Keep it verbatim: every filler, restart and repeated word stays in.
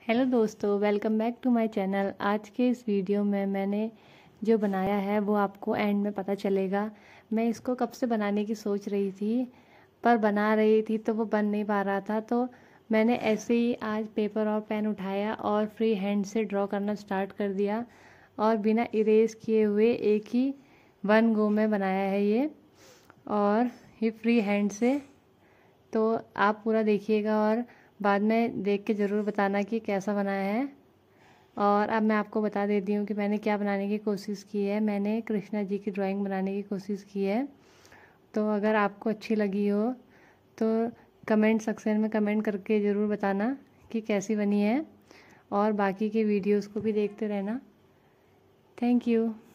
Hello दोस्तों, welcome back to my channel. आज के इस वीडियो में मैंने जो बनाया है वो आपको एंड में पता चलेगा। मैं इसको कब से बनाने की सोच रही थी, पर बना रही थी तो वो बन नहीं पा रहा था। तो मैंने ऐसे ही आज पेपर और पेन उठाया और फ्री हैंड से ड्रॉ करना स्टार्ट कर दिया और बिना इरेज किए हुए एक ही वन गो में बनाया है ये, और ये फ्री हैंड से। तो आप पूरा देखिएगा और बाद में देख के ज़रूर बताना कि कैसा बनाया है। और अब मैं आपको बता देती हूँ कि मैंने क्या बनाने की कोशिश की है। मैंने कृष्णा जी की ड्राइंग बनाने की कोशिश की है। तो अगर आपको अच्छी लगी हो तो कमेंट सेक्शन में कमेंट करके ज़रूर बताना कि कैसी बनी है, और बाकी के वीडियोस को भी देखते रहना। Thank you.